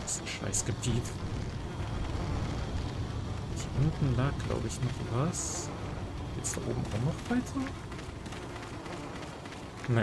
Das ist ein Scheißgebiet. Hier unten lag, glaube ich, noch was. Geht's da oben auch noch weiter? Ne.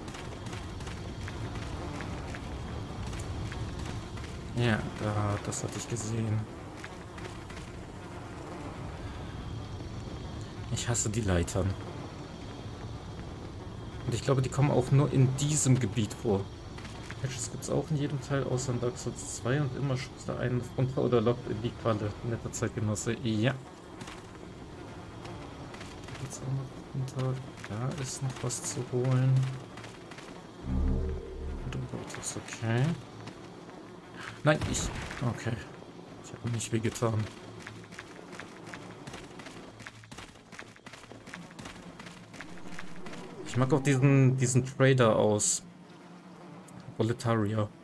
Ja, das hatte ich gesehen. Ich hasse die Leitern. Und ich glaube, die kommen auch nur in diesem Gebiet vor. Patches gibt es auch in jedem Teil, außer in Dark Souls 2 und immer schubst da einen runter oder lockt in die Qualle. Netter Zeitgenosse. Ja. Geht's auch noch runter. Da ist noch was zu holen. Und das ist okay. Nein, okay. Ich habe nicht wehgetan. Ich mag auch diesen Trader aus Boletaria.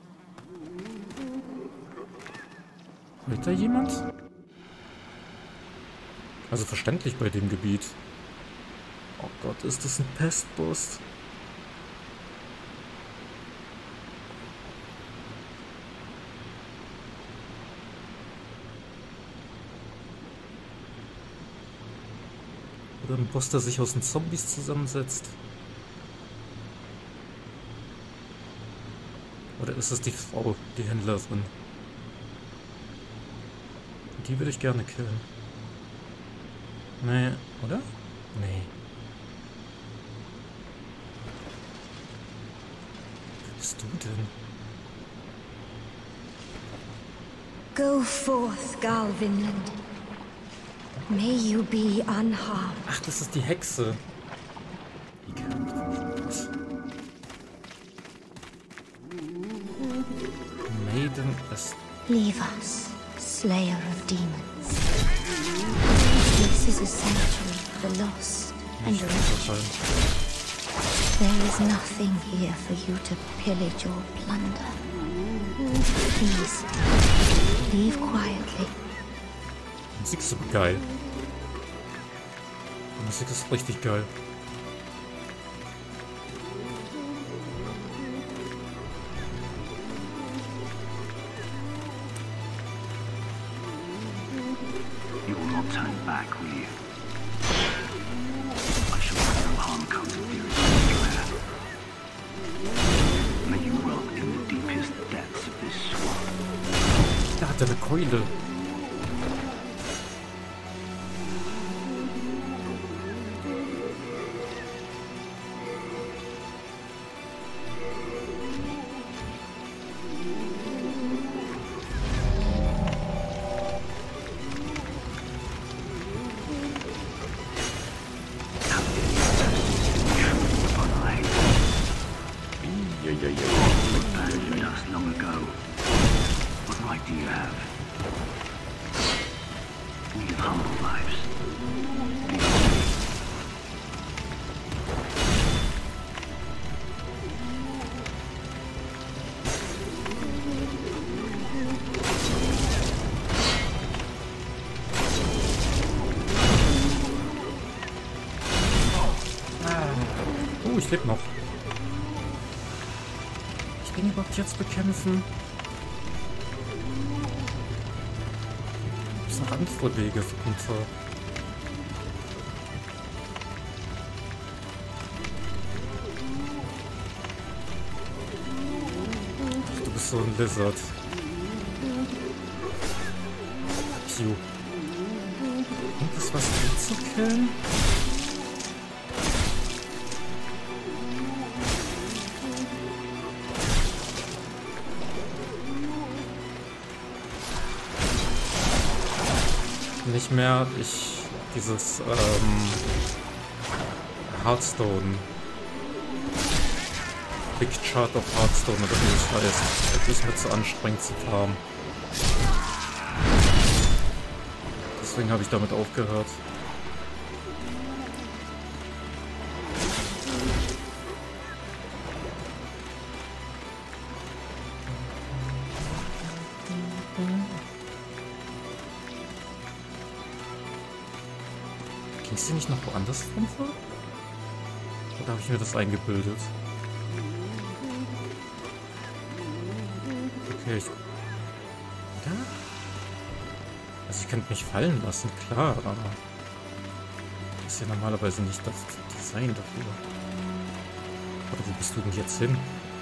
Hört da jemand? Also verständlich bei dem Gebiet. Oh Gott, ist das ein Pestboss? Oder ein Boss, der sich aus den Zombies zusammensetzt? Oder ist es die Frau, die Händlerin? Die würde ich gerne killen. Nee, oder? Nee. Wer bist du denn? Go forth, Galvinland. May you be unharmed. Ach, das ist die Hexe. Die kämpft. Maiden ist... Leave us, slayer of demons. This is a sanctuary for the lost and the wretched. There is nothing here for you to pillage or plunder. Please, leave quietly. Die Musik ist so geil. Die Musik ist richtig geil. You will not turn back, will you? I shall let no harm come to Theria's lair. May you rot in the deepest depths of this swamp. Da hat er eine Keule. Ich lebe noch. Ich bin überhaupt jetzt bekämpfen. Gibt es noch andere Wege runter? Ach, du bist so ein Lizard. Piu. Und das was zu killen? Nicht mehr, dieses Hearthstone, Big Chart of Hearthstone oder wie es heißt, das ist mir zu anstrengend zu farmen. Deswegen habe ich damit aufgehört. Ging sie nicht noch woanders runter? Oder habe ich mir das eingebildet? Okay, Oder? Also ich könnte mich fallen lassen, klar, aber das ist ja normalerweise nicht das Design dafür. Oder wo bist du denn jetzt hin?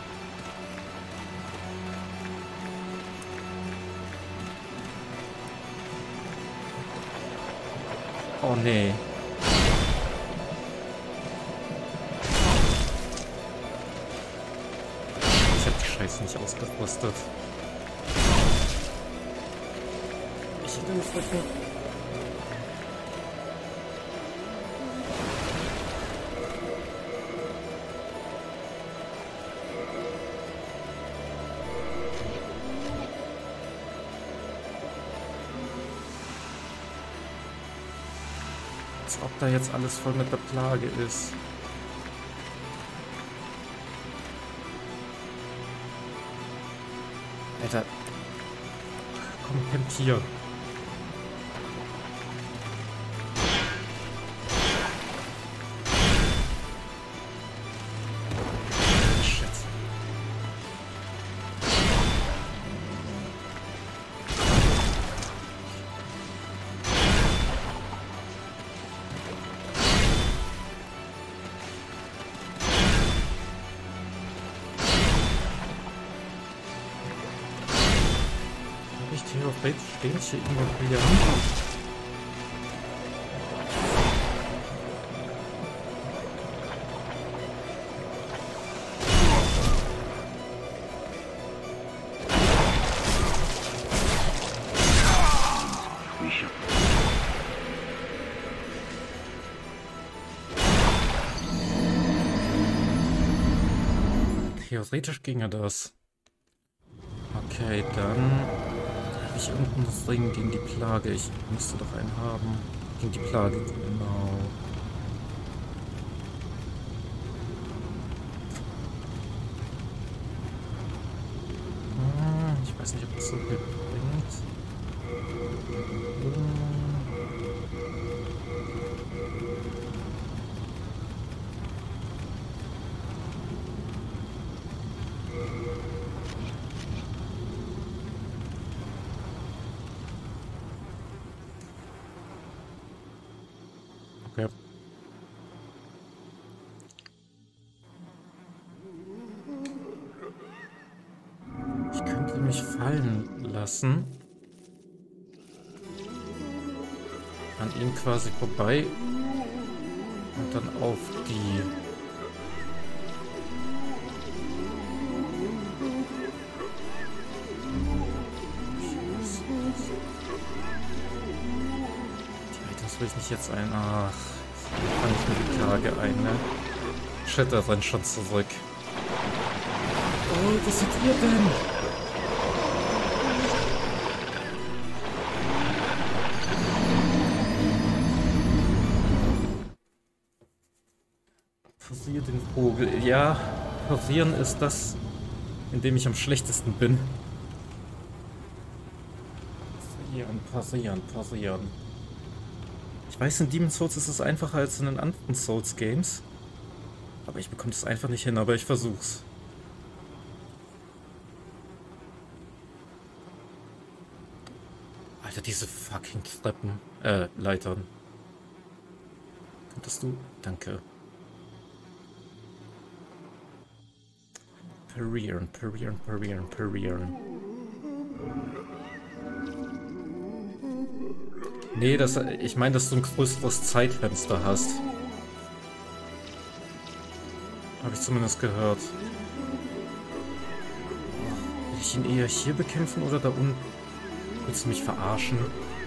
Oh nee. Ich hab die Scheiße nicht ausgerüstet. Ich hätte mich dafür. Als ob da jetzt alles voll mit der Plage ist. Alter. Komm, camp hier. Shit. Theoretisch stehen hier irgendwo wieder. Theoretisch ginge das. Okay, dann habe ich irgendein Ring gegen die Plage. Ich müsste doch einen haben. Gegen die Plage, genau. Ich weiß nicht, ob das so viel bringt. Okay. Ich könnte mich fallen lassen. An ihm quasi vorbei. Und dann auf die... Das will ich nicht jetzt ein... Ach, kann ich mir die Plage ein, ne? Shit, er rennt schon zurück. Oh, was seid ihr denn? Parier den Vogel. Ja, parieren ist das, in dem ich am schlechtesten bin. Parieren, parieren, parieren. Ich weiß, in Demon's Souls ist es einfacher als in den anderen Souls-Games. Aber ich bekomme es einfach nicht hin, aber ich versuch's. Alter, diese fucking Treppen. Leitern. Könntest du? Danke. Parieren, parieren, parieren, parieren. Nee, ich meine, dass du ein größeres Zeitfenster hast. Habe ich zumindest gehört. Will ich ihn eher hier bekämpfen oder da unten? Willst du mich verarschen?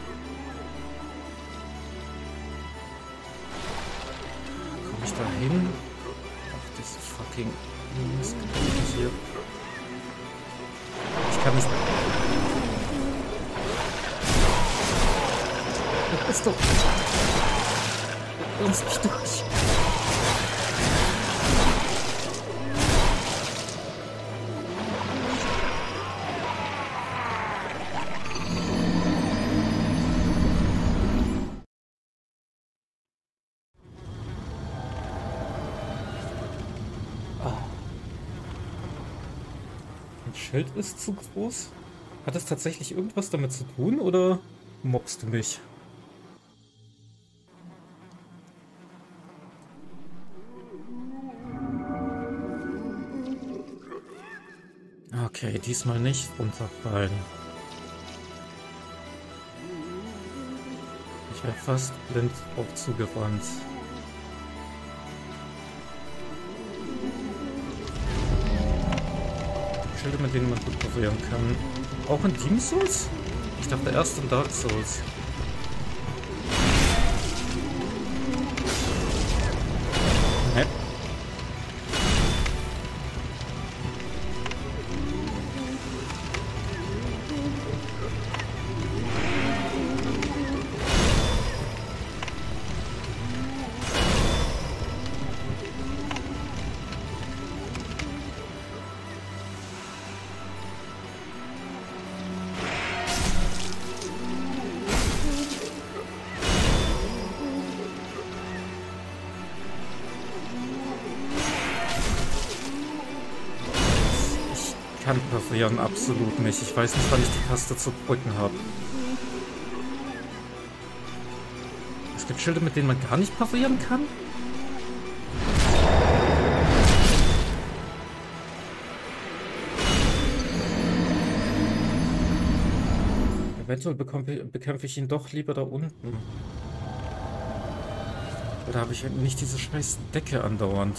Komme ich da hin? Ach, diese fucking Mistgebiete hier. Ich kann nicht... Das ist doch... Lass mich durch. Ein Schild ist zu groß. Hat es tatsächlich irgendwas damit zu tun oder mobst du mich? Okay, diesmal nicht runterfallen. Ich wäre fast blind drauf zugerannt. Schilder, mit denen man gut parieren kann. Auch in Demon Souls? Ich dachte erst in Dark Souls. Hä? Ich kann parieren absolut nicht. Ich weiß nicht, wann ich die Taste zu drücken habe. Es gibt Schilder, mit denen man gar nicht parieren kann? Eventuell bekämpfe ich ihn doch lieber da unten. Oder habe ich nicht diese scheiß Decke andauernd?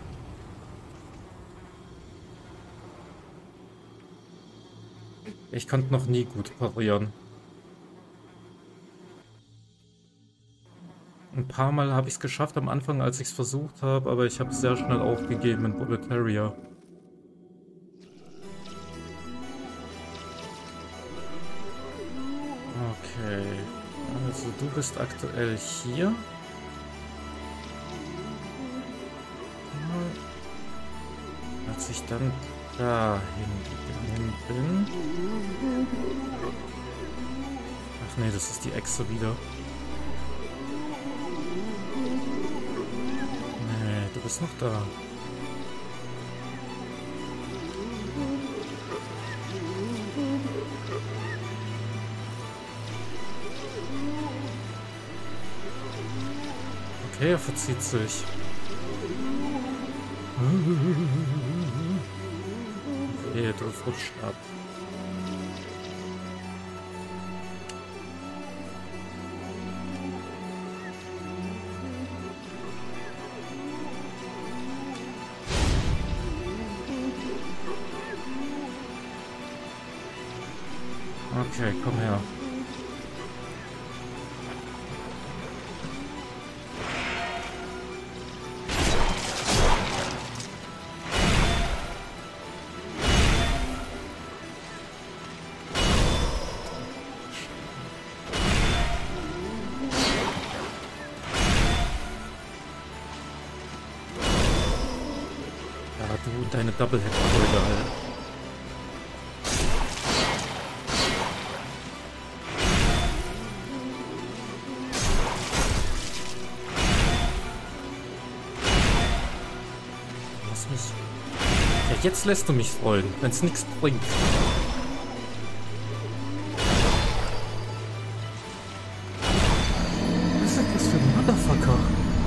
Ich konnte noch nie gut parieren. Ein paar Mal habe ich es geschafft am Anfang, als ich es versucht habe, aber ich habe es sehr schnell aufgegeben in Boletaria. Okay, also du bist aktuell hier. Als ich dann dahin gegangen bin. Ach nee, das ist die Echse wieder. Nee, du bist noch da. Okay, er verzieht sich. Okay, du rutscht ab. Okay, komm her. Ja, du und deine Double-Head-Folge, Alter. Ja, jetzt lässt du mich rollen, wenn es nichts bringt. Was ist das für ein Motherfucker?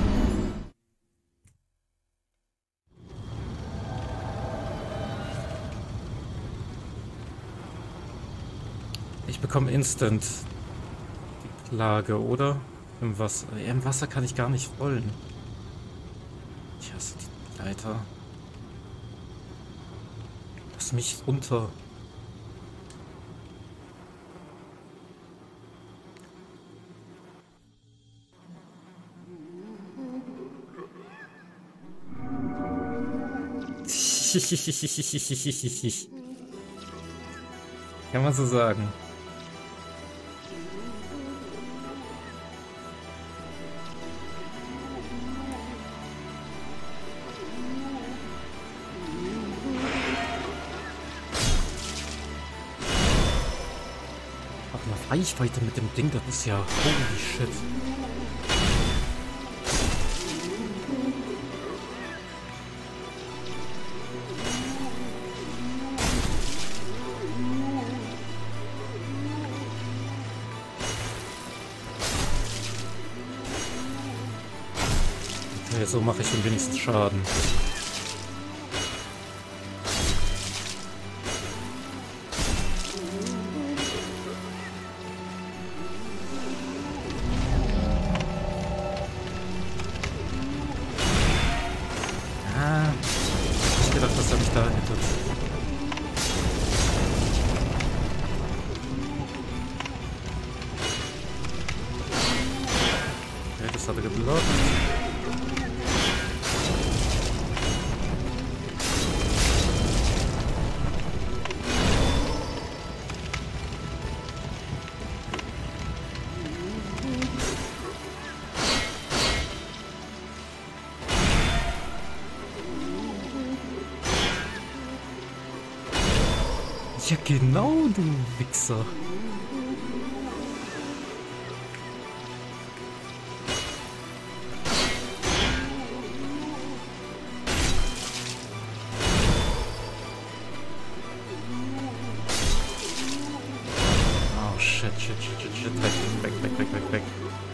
Ich bekomme instant die Plage, oder? Im Wasser. Ja, im Wasser kann ich gar nicht rollen. Ich hasse die Leiter. Lass mich runter. Kann man so sagen. Reichweite mit dem Ding, das ist ja holy shit. so mache ich am wenigsten Schaden. Ich gedacht, dass er mich da hittet. Okay, das hat er geblockt. Ja genau, du Wichser. Oh shit. Weg.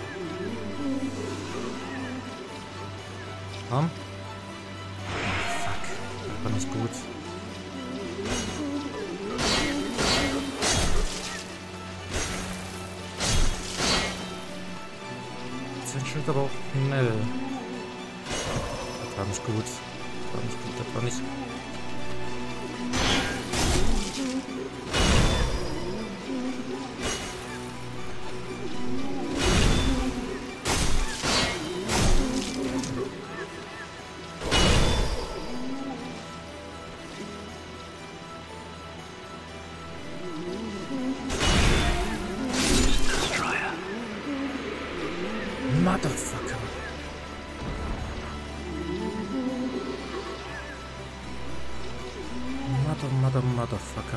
Komm. Oh, fuck. Das war nicht gut. Schild aber auch schnell. Das war nicht gut. Das war nicht. Motherfucker. Motherfucker.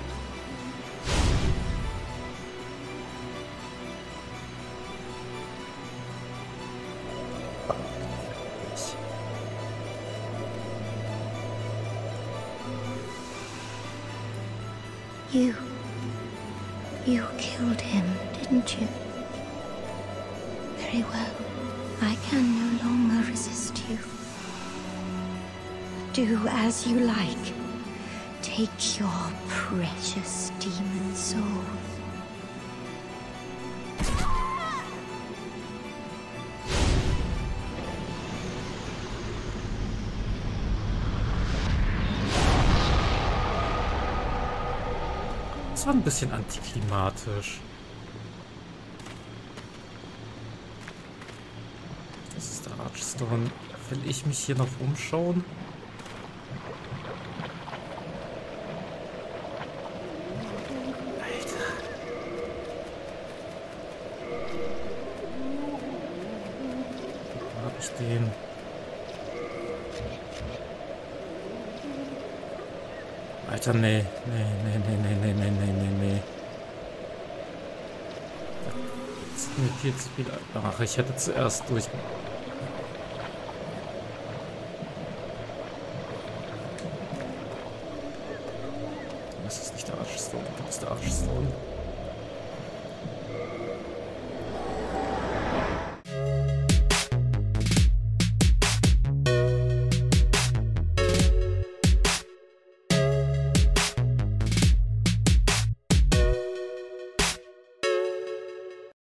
You killed him, didn't you? Very well. I can no longer resist you. Do as you like. Take your precious demon soul. Das war ein bisschen antiklimatisch. Das ist der Archstone. Will ich mich hier noch umschauen? Alter. Wo hab ich den? Alter, nee. Das ist mir viel zu viel. Ach, ich hätte zuerst durch. Das ist nicht der Archstone, du bist der Archstone.